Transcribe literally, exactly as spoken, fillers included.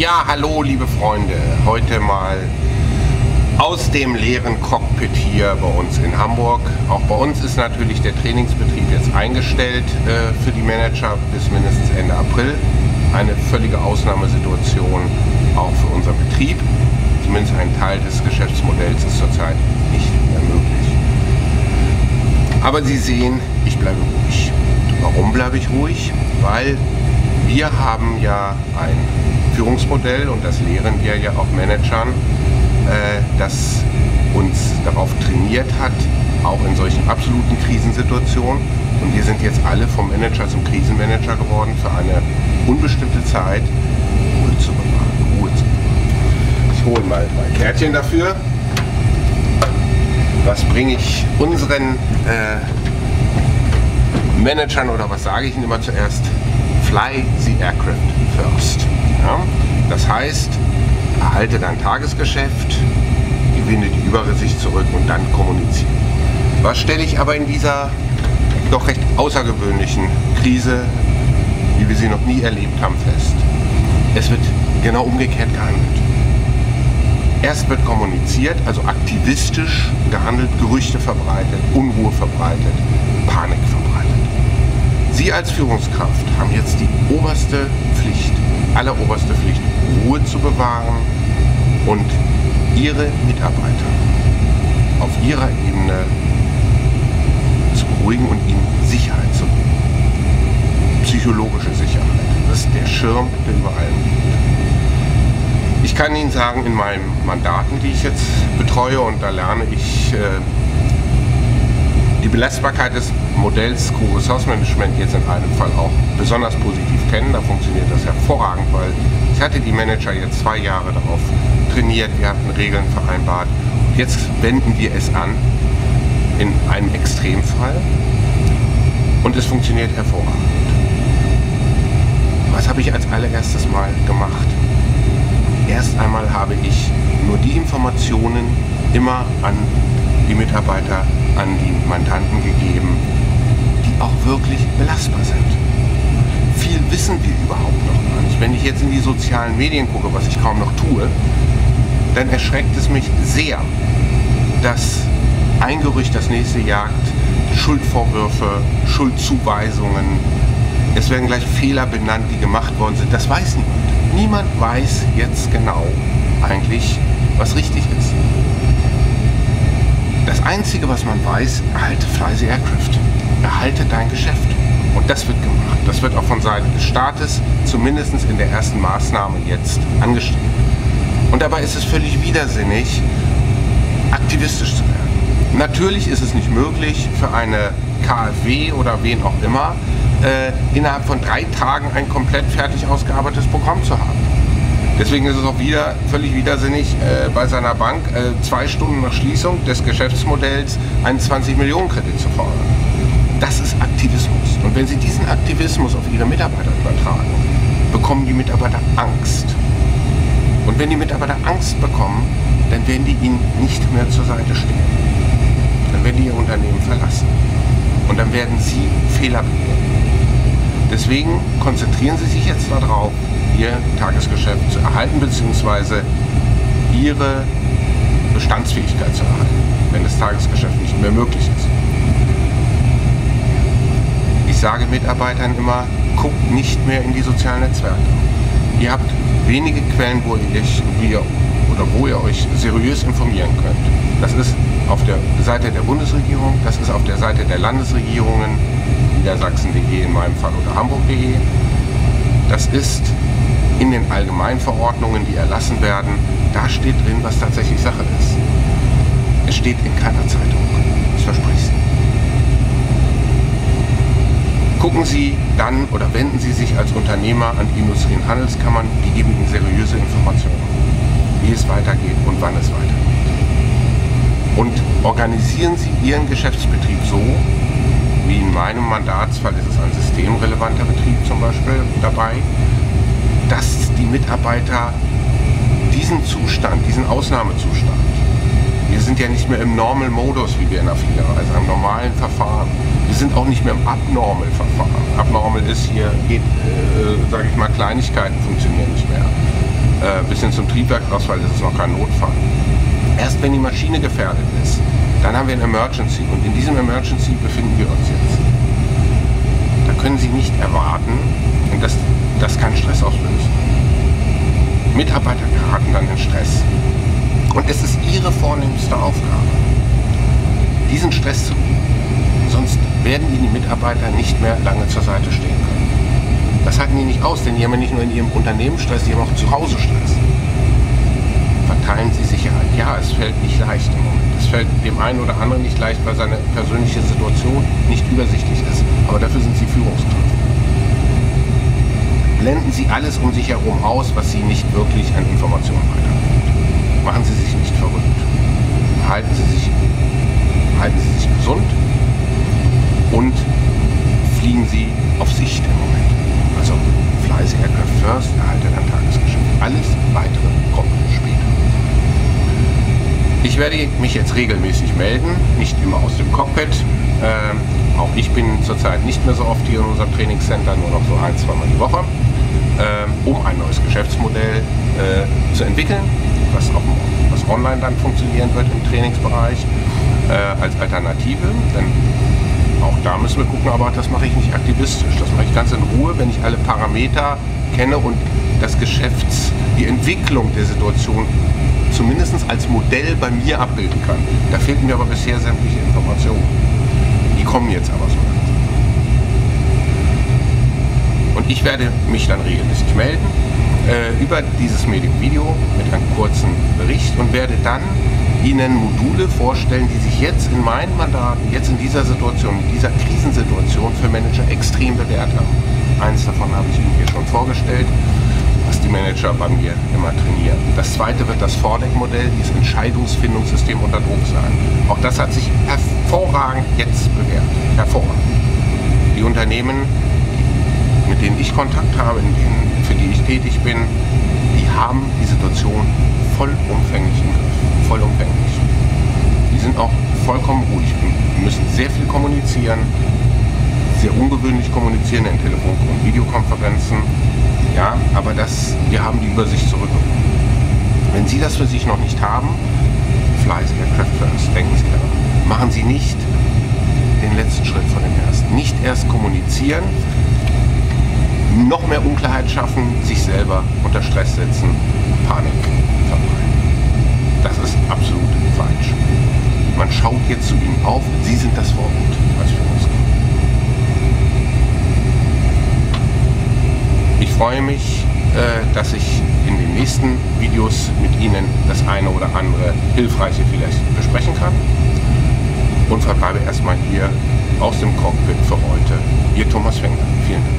Ja, hallo liebe Freunde, heute mal aus dem leeren Cockpit hier bei uns in Hamburg. Auch bei uns ist natürlich der Trainingsbetrieb jetzt eingestellt äh, für die Manager bis mindestens Ende April. Eine völlige Ausnahmesituation auch für unseren Betrieb. Zumindest ein Teil des Geschäftsmodells ist zurzeit nicht mehr möglich. Aber Sie sehen, ich bleibe ruhig. Warum bleibe ich ruhig? Weil wir haben ja ein Führungsmodell, und das lehren wir ja auch Managern, äh, das uns darauf trainiert hat, auch in solchen absoluten Krisensituationen. Und wir sind jetzt alle vom Manager zum Krisenmanager geworden, für eine unbestimmte Zeit Ruhe zu bewahren. Ruhe zu bewahren. Ich hole mal mein Kärtchen dafür. Was bringe ich unseren äh, Managern, oder was sage ich ihnen immer zuerst? Fly the aircraft first. Ja? Das heißt, erhalte dein Tagesgeschäft, gewinne die Übersicht zurück und dann kommuniziere. Was stelle ich aber in dieser doch recht außergewöhnlichen Krise, wie wir sie noch nie erlebt haben, fest? Es wird genau umgekehrt gehandelt. Erst wird kommuniziert, also aktivistisch gehandelt, Gerüchte verbreitet, Unruhe verbreitet, Panik verbreitet. Sie als Führungskraft haben jetzt die oberste Pflicht, alleroberste Pflicht, Ruhe zu bewahren und Ihre Mitarbeiter auf ihrer Ebene zu beruhigen und ihnen Sicherheit zu geben. Psychologische Sicherheit. Das ist der Schirm, der über allem liegt. Ich kann Ihnen sagen, in meinen Mandaten, die ich jetzt betreue, und da lerne ich äh, die Belastbarkeit des Modells Co-Resource Management jetzt in einem Fall auch besonders positiv kennen. Da funktioniert das hervorragend, weil ich hatte die Manager jetzt zwei Jahre darauf trainiert, wir hatten Regeln vereinbart. Und jetzt wenden wir es an in einem Extremfall und es funktioniert hervorragend. Was habe ich als allererstes Mal gemacht? Erst einmal habe ich nur die Informationen immer an die Mitarbeiter, an die Mandanten gegeben, die auch wirklich belastbar sind. Viel wissen wir überhaupt noch gar nicht. Wenn ich jetzt in die sozialen Medien gucke, was ich kaum noch tue, dann erschreckt es mich sehr, dass ein Gerücht das nächste jagt, Schuldvorwürfe, Schuldzuweisungen, es werden gleich Fehler benannt, die gemacht worden sind. Das weiß niemand. Niemand weiß jetzt genau eigentlich, was richtig ist. Das Einzige, was man weiß, erhalte Fly the Aircraft. Erhalte dein Geschäft. Und das wird gemacht. Das wird auch von Seiten des Staates, zumindest in der ersten Maßnahme jetzt, angestrebt. Und dabei ist es völlig widersinnig, aktivistisch zu werden. Natürlich ist es nicht möglich, für eine K f W oder wen auch immer, äh, innerhalb von drei Tagen ein komplett fertig ausgearbeitetes Programm zu haben. Deswegen ist es auch wieder völlig widersinnig, äh, bei seiner Bank äh, zwei Stunden nach Schließung des Geschäftsmodells einen zwanzig Millionen Kredit zu fordern. Das ist Aktivismus. Und wenn Sie diesen Aktivismus auf Ihre Mitarbeiter übertragen, bekommen die Mitarbeiter Angst. Und wenn die Mitarbeiter Angst bekommen, dann werden die Ihnen nicht mehr zur Seite stehen. Dann werden die Ihr Unternehmen verlassen. Und dann werden Sie Fehler begehen. Deswegen konzentrieren Sie sich jetzt darauf, Ihr Tagesgeschäft zu erhalten bzw. Ihre Bestandsfähigkeit zu erhalten, wenn das Tagesgeschäft nicht mehr möglich ist. Ich sage Mitarbeitern immer, guckt nicht mehr in die sozialen Netzwerke. Ihr habt wenige Quellen, wo ihr, euch, oder wo ihr euch seriös informieren könnt. Das ist auf der Seite der Bundesregierung, das ist auf der Seite der Landesregierungen, Niedersachsen punkt de in meinem Fall oder Hamburg punkt de. Das ist in den Allgemeinverordnungen, die erlassen werden, da steht drin, was tatsächlich Sache ist. Es steht in keiner Zeitung. Das verspreche ich Ihnen. Gucken Sie dann oder wenden Sie sich als Unternehmer an die Industrie- und Handelskammern, die geben Ihnen seriöse Informationen, wie es weitergeht und wann es weitergeht. Und organisieren Sie Ihren Geschäftsbetrieb so, wie in meinem Mandatsfall ist es ein systemrelevanter Betrieb zum Beispiel dabei, dass die Mitarbeiter diesen Zustand, diesen Ausnahmezustand, wir sind ja nicht mehr im Normal-Modus, wie wir in der Fliegerei, also im normalen Verfahren. Wir sind auch nicht mehr im Abnormal-Verfahren. Abnormal ist hier, geht, äh, sage ich mal, Kleinigkeiten funktionieren nicht mehr. äh, bis hin zum Triebwerksausfall ist es noch kein Notfall. Erst wenn die Maschine gefährdet ist, dann haben wir ein Emergency und in diesem Emergency befinden wir uns jetzt. Da können Sie nicht erwarten, dass das keinen Stress auslöst. Mitarbeiter geraten dann in Stress. Und es ist Ihre vornehmste Aufgabe, diesen Stress zu bieten. Sonst werden Ihnen die Mitarbeiter nicht mehr lange zur Seite stehen können. Das halten die nicht aus, denn die haben ja nicht nur in ihrem Unternehmen Stress, die haben auch zu Hause Stress. Verteilen Sie Sicherheit. Ja, es fällt nicht leicht im Moment. Es fällt dem einen oder anderen nicht leicht, weil seine persönliche Situation nicht übersichtlich ist. Aber dafür sind Sie Führungskraft. Blenden Sie alles um sich herum aus, was Sie nicht wirklich an Informationen weiterbringt. Machen Sie sich nicht verrückt. Halten Sie sich, halten Sie sich gesund und fliegen Sie auf Sicht im Moment. Also Fly the Aircraft first, erhalte dein Tagesgeschäft. Alles weitere kommt später. Ich werde mich jetzt regelmäßig melden, nicht immer aus dem Cockpit. Ähm, auch ich bin zurzeit nicht mehr so oft hier in unserem Trainingscenter, nur noch so ein, zweimal die Woche, ähm, um ein neues Geschäftsmodell äh, zu entwickeln, was auch was online dann funktionieren wird im Trainingsbereich äh, als Alternative. Denn auch da müssen wir gucken, aber das mache ich nicht aktivistisch. Das mache ich ganz in Ruhe, wenn ich alle Parameter kenne und das Geschäfts, die Entwicklung der Situation zumindest als Modell bei mir abbilden kann. Da fehlten mir aber bisher sämtliche Informationen. Die kommen jetzt aber so. Und ich werde mich dann regelmäßig melden äh, über dieses Medium-Video mit einem kurzen Bericht und werde dann Ihnen Module vorstellen, die sich jetzt in meinen Mandaten, jetzt in dieser Situation, in dieser Krisensituation für Manager extrem bewährt haben. Eins davon habe ich Ihnen hier schon vorgestellt, was die Manager bei mir immer trainieren. Das zweite wird das Vordeck-Modell, dieses Entscheidungsfindungssystem unter Druck sein. Auch das hat sich hervorragend jetzt bewährt. Hervorragend. Die Unternehmen, mit denen ich Kontakt habe, in denen, für die ich tätig bin, die haben die Situation vollumfänglich im Griff. Vollumfänglich. Die sind auch vollkommen ruhig. Wir müssen sehr viel kommunizieren, sehr ungewöhnlich kommunizieren in Telefon- und Videokonferenzen. Ja, aber das, wir haben die Übersicht zurückgewonnen. Wenn Sie das für sich noch nicht haben, Fly the Aircraft first, denken Sie daran. Machen Sie nicht den letzten Schritt von dem ersten. Nicht erst kommunizieren, noch mehr Unklarheit schaffen, sich selber unter Stress setzen, Panik verbreiten. Das ist absolut falsch. Man schaut jetzt zu Ihnen auf, Sie sind das Vorbild als Führungskraft. Ich freue mich, dass ich in den nächsten Videos mit Ihnen das eine oder andere Hilfreiche vielleicht besprechen kann und verbleibe erstmal hier aus dem Cockpit für heute. Ihr Thomas Fengler. Vielen Dank.